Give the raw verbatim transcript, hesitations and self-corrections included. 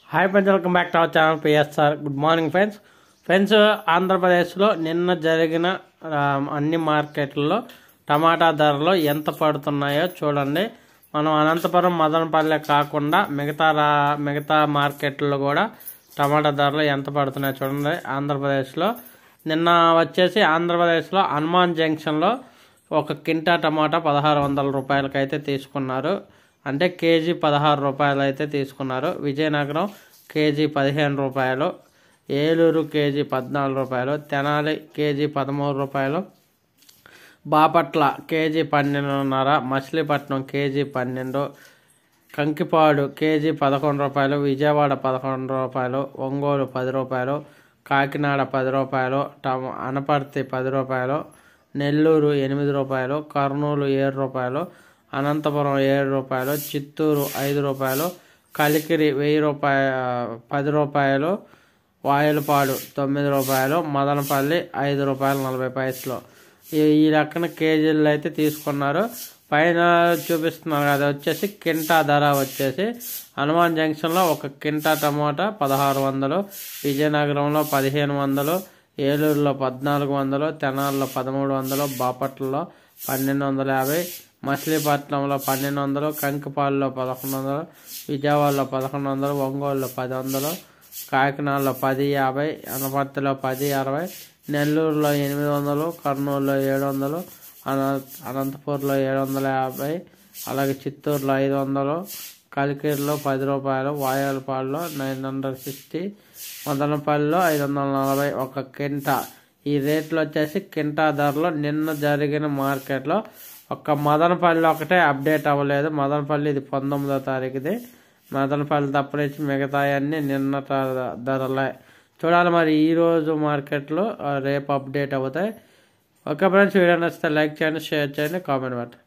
Hi friends, welcome back to our channel PSR. Good morning friends. Friends ఆంధ్రప్రదేశ్లో నిన్న జరిగిన అన్ని మార్కెట్లలో టమాటా ధరలు ఎంత పడుతున్నాయో చూడండి. మనం అనంతపురం మదనపల్లె కాకుండా మిగతా రా మిగతా మార్కెట్లో కూడా టమాటా ధరలు ఎంత పడుతున్నాయో చూడండి. ఆంధ్రప్రదేశ్లో నిన్న వచ్చేసి ఆంధ్రప్రదేశ్లో హనుమాన్ జంక్షన్లో ఒక కింటా టమాటా పదహారు వందల రూపాయలకైతే తీసుకున్నారు. అంటే కేజీ పదహారు రూపాయలు అయితే తీసుకున్నారు. విజయనగరం కేజీ పదిహేను రూపాయలు, ఏలూరు కేజీ పద్నాలుగు రూపాయలు, తెనాలి కేజీ పదమూడు రూపాయలు, బాపట్ల కేజీ పన్నెండున్నర, మచిలీపట్నం కేజీ పన్నెండు, కంకిపాడు కేజీ పదకొండు రూపాయలు, విజయవాడ పదకొండు రూపాయలు, ఒంగోలు పది రూపాయలు, కాకినాడ పది రూపాయలు, టమ అనపర్తి పది రూపాయలు, నెల్లూరు ఎనిమిది రూపాయలు, కర్నూలు ఏడు రూపాయలు, అనంతపురం ఏడు రూపాయలు, చిత్తూరు ఐదు రూపాయలు, కలికిరి వెయ్యి రూపాయ పది రూపాయలు, వాయలపాడు తొమ్మిది రూపాయలు, మదనపల్లి ఐదు రూపాయలు నలభై పైసలు. ఈ ఈ లెక్కన కేజీలు అయితే తీసుకున్నారు. పైన చూపిస్తున్నారు కదా వచ్చేసి కింటా ధర వచ్చేసి హనుమాన్ జంక్షన్లో ఒక కింటా టమోటా పదహారు వందలు, విజయనగరంలో పదిహేను వందలు, ఏలూరులో పద్నాలుగు వందలు, తెనాలిలో పదమూడు వందలు, బాపట్లలో పన్నెండు వందల యాభై, మచిలీపట్నంలో పన్నెండు వందలు, కంకిపాడులో పదకొండు వందలు, విజయవాడలో పదకొండు వందలు, ఒంగోలులో పది వందలు, కాకినాడలో పది యాభై, అనపర్తిలో పది అరవై, నెల్లూరులో ఎనిమిది వందలు, కర్నూలులో ఏడు వందలు, అన అనంతపూర్లో ఏడు వందల యాభై, అలాగే చిత్తూరులో ఐదు వందలు, కలికిరిలో పది రూపాయలు, వాయలపాడులో నైన్ హండ్రెడ్ సిక్స్టీ, మదనపల్లిలో ఐదు వందల నలభై ఒక కింటా. ఈ రేట్లు వచ్చేసి కింటా ధరలో నిన్న జరిగిన మార్కెట్లో ఒక్క మదనపల్లి ఒకటే అప్డేట్ అవ్వలేదు. మదనపల్లి ఇది పంతొమ్మిదో తారీఖుది. మదనపల్లి తప్పనిచ్చి మిగతాయన్నీ నిన్న ధరలే. చూడాలి మరి ఈరోజు మార్కెట్లో రేపు అప్డేట్ అవుతాయి. ఓకే ఫ్రెండ్స్, వీడియో నచ్చితే లైక్ చేయండి, షేర్ చేయండి, కామెంట్ పెట్టండి.